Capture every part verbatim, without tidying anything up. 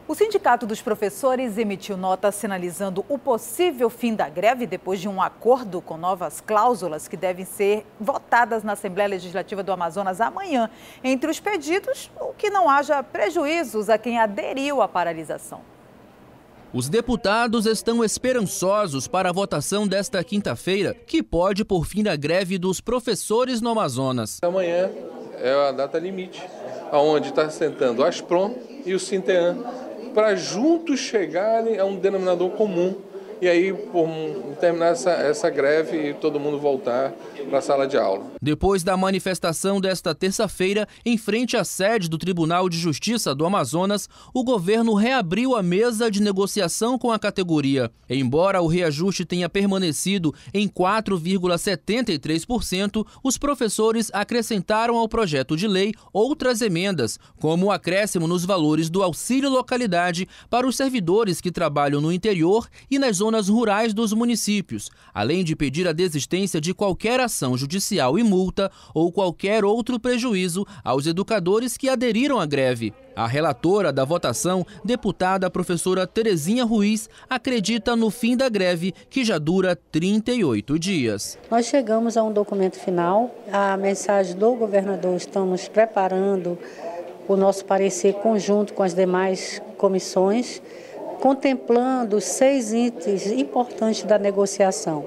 O Sindicato dos Professores emitiu nota sinalizando o possível fim da greve depois de um acordo com novas cláusulas que devem ser votadas na Assembleia Legislativa do Amazonas amanhã. Entre os pedidos, o que não haja prejuízos a quem aderiu à paralisação. Os deputados estão esperançosos para a votação desta quinta-feira, que pode pôr fim à greve dos professores no Amazonas. Amanhã é a data limite, onde está sentando a Asprom e o Sinteam, para juntos chegarem a um denominador comum e aí por terminar essa, essa greve e todo mundo voltar para a sala de aula. Depois da manifestação desta terça-feira, em frente à sede do Tribunal de Justiça do Amazonas, o governo reabriu a mesa de negociação com a categoria. Embora o reajuste tenha permanecido em quatro vírgula setenta e três por cento, os professores acrescentaram ao projeto de lei outras emendas, como o acréscimo nos valores do auxílio localidade para os servidores que trabalham no interior e nas zonas rurais dos municípios, além de pedir a desistência de qualquer ação judicial e multa ou qualquer outro prejuízo aos educadores que aderiram à greve. A relatora da votação, deputada professora Terezinha Ruiz, acredita no fim da greve, que já dura trinta e oito dias. Nós chegamos a um documento final, a mensagem do governador, estamos preparando o nosso parecer conjunto com as demais comissões, contemplando seis itens importantes da negociação.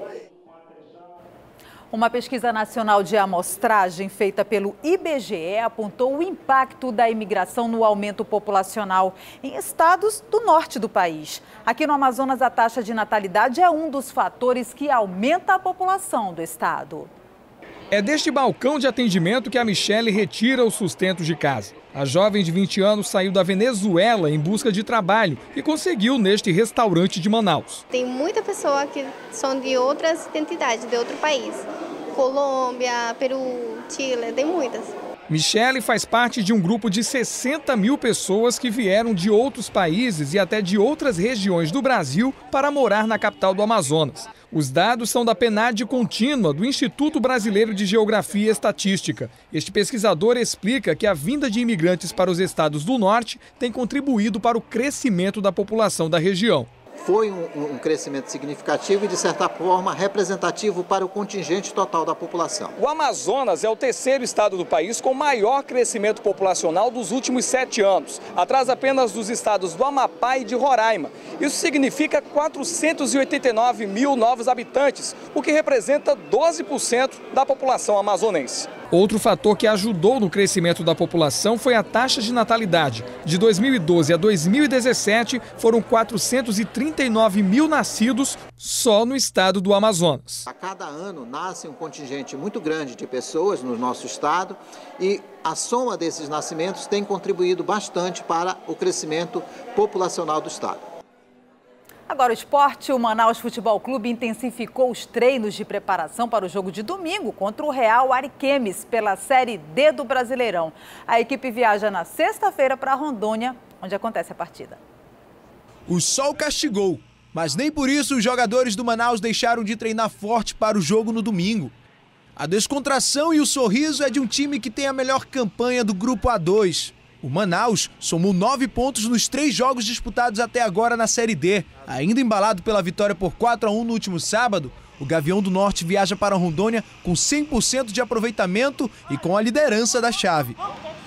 Uma pesquisa nacional de amostragem feita pelo I B G E apontou o impacto da imigração no aumento populacional em estados do norte do país. Aqui no Amazonas, a taxa de natalidade é um dos fatores que aumenta a população do estado. É deste balcão de atendimento que a Michele retira o sustento de casa. A jovem de vinte anos saiu da Venezuela em busca de trabalho e conseguiu neste restaurante de Manaus. Tem muita pessoa que são de outras identidades, de outro país. Colômbia, Peru, Chile, tem muitas. Michele faz parte de um grupo de sessenta mil pessoas que vieram de outros países e até de outras regiões do Brasil para morar na capital do Amazonas. Os dados são da PNAD contínua do Instituto Brasileiro de Geografia e Estatística. Este pesquisador explica que a vinda de imigrantes para os estados do norte tem contribuído para o crescimento da população da região. Foi um, um crescimento significativo e, de certa forma, representativo para o contingente total da população. O Amazonas é o terceiro estado do país com maior crescimento populacional dos últimos sete anos, atrás apenas dos estados do Amapá e de Roraima. Isso significa quatrocentos e oitenta e nove mil novos habitantes, o que representa doze por cento da população amazonense. Outro fator que ajudou no crescimento da população foi a taxa de natalidade. De dois mil e doze a dois mil e dezessete, foram quatrocentos e trinta e nove mil nascidos só no estado do Amazonas. A cada ano nasce um contingente muito grande de pessoas no nosso estado e a soma desses nascimentos tem contribuído bastante para o crescimento populacional do estado. Agora o esporte, o Manaus Futebol Clube intensificou os treinos de preparação para o jogo de domingo contra o Real Ariquemes pela Série D do Brasileirão. A equipe viaja na sexta-feira para Rondônia, onde acontece a partida. O sol castigou, mas nem por isso os jogadores do Manaus deixaram de treinar forte para o jogo no domingo. A descontração e o sorriso é de um time que tem a melhor campanha do Grupo A dois. O Manaus somou nove pontos nos três jogos disputados até agora na Série D. Ainda embalado pela vitória por quatro a um no último sábado, o Gavião do Norte viaja para Rondônia com cem por cento de aproveitamento e com a liderança da chave.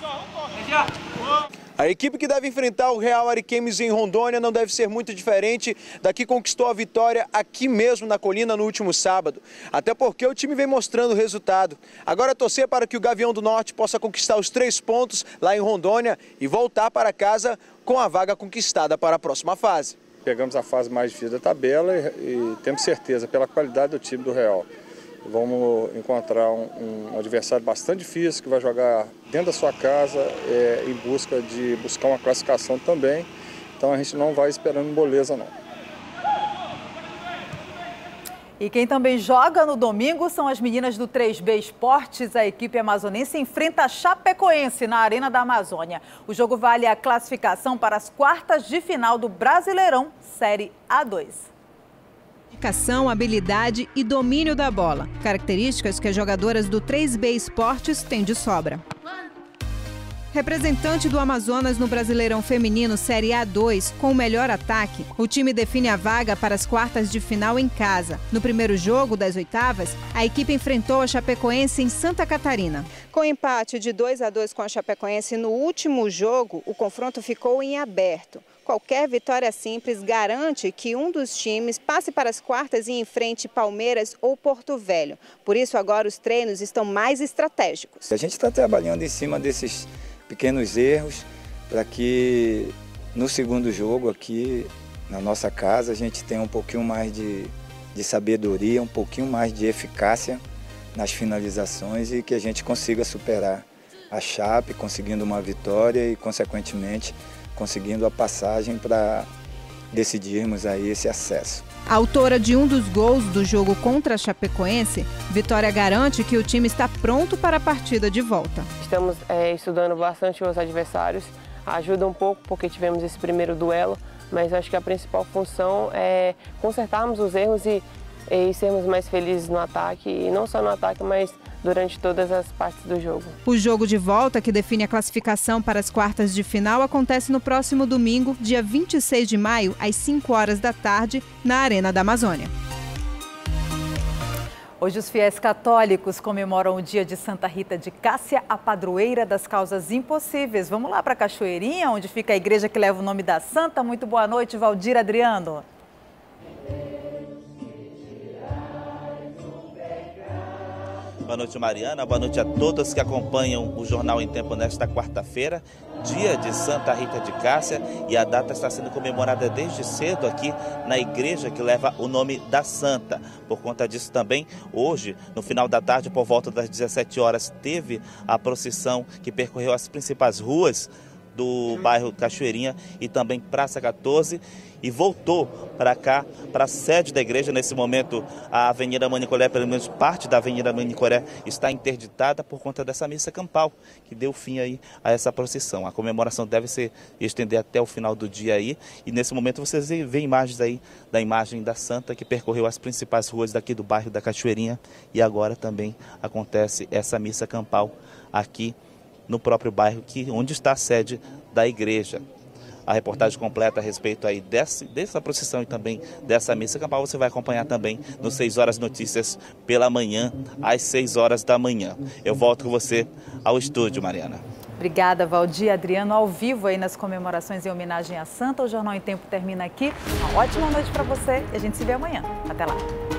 A equipe que deve enfrentar o Real Ariquemes em Rondônia não deve ser muito diferente da que conquistou a vitória aqui mesmo na Colina no último sábado. Até porque o time vem mostrando o resultado. Agora torcer para que o Gavião do Norte possa conquistar os três pontos lá em Rondônia e voltar para casa com a vaga conquistada para a próxima fase. Pegamos a fase mais difícil da tabela e, e temos certeza pela qualidade do time do Real. Vamos encontrar um, um adversário bastante difícil que vai jogar dentro da sua casa é, em busca de buscar uma classificação também. Então a gente não vai esperando moleza não. E quem também joga no domingo são as meninas do três B Esportes. A equipe amazonense enfrenta a Chapecoense na Arena da Amazônia. O jogo vale a classificação para as quartas de final do Brasileirão Série A dois. Dedicação, habilidade e domínio da bola. Características que as jogadoras do três B Esportes têm de sobra. Representante do Amazonas no Brasileirão Feminino Série A dois, com o melhor ataque, o time define a vaga para as quartas de final em casa. No primeiro jogo das oitavas, a equipe enfrentou a Chapecoense em Santa Catarina. Com empate de dois a dois com a Chapecoense no último jogo, o confronto ficou em aberto. Qualquer vitória simples garante que um dos times passe para as quartas e enfrente Palmeiras ou Porto Velho. Por isso, agora os treinos estão mais estratégicos. A gente está trabalhando em cima desses pequenos erros para que no segundo jogo aqui na nossa casa a gente tenha um pouquinho mais de, de sabedoria, um pouquinho mais de eficácia nas finalizações e que a gente consiga superar a Chape, conseguindo uma vitória e, consequentemente, conseguindo a passagem para decidirmos aí esse acesso. A autora de um dos gols do jogo contra a Chapecoense, Vitória garante que o time está pronto para a partida de volta. Estamos é, estudando bastante os adversários, ajuda um pouco porque tivemos esse primeiro duelo, mas acho que a principal função é consertarmos os erros e, e sermos mais felizes no ataque, e não só no ataque, mas durante todas as partes do jogo. O jogo de volta, que define a classificação para as quartas de final, acontece no próximo domingo, dia vinte e seis de maio, às cinco horas da tarde, na Arena da Amazônia. Hoje os fiéis católicos comemoram o dia de Santa Rita de Cássia, a padroeira das causas impossíveis. Vamos lá para Cachoeirinha, onde fica a igreja que leva o nome da santa. Muito boa noite, Valdir Adriano. Boa noite, Mariana. Boa noite a todos que acompanham o Jornal em Tempo nesta quarta-feira, dia de Santa Rita de Cássia, e a data está sendo comemorada desde cedo aqui na igreja que leva o nome da santa. Por conta disso também, hoje, no final da tarde, por volta das dezessete horas, teve a procissão que percorreu as principais ruas do bairro Cachoeirinha e também Praça quatorze, e voltou para cá, para a sede da igreja. Nesse momento, a Avenida Manicoré, pelo menos parte da Avenida Manicoré, está interditada por conta dessa missa campal, que deu fim aí a essa procissão. A comemoração deve se estender até o final do dia aí, e nesse momento vocês veem imagens aí da imagem da santa que percorreu as principais ruas daqui do bairro da Cachoeirinha, e agora também acontece essa missa campal aqui no próprio bairro, que, onde está a sede da igreja. A reportagem completa a respeito aí desse, dessa procissão e também dessa missa campal você vai acompanhar também no seis horas Notícias pela manhã, às seis horas da manhã. Eu volto com você ao estúdio, Mariana. Obrigada, Valdir Adriano, ao vivo aí nas comemorações em homenagem à Santa. O Jornal em Tempo termina aqui. Uma ótima noite para você e a gente se vê amanhã. Até lá.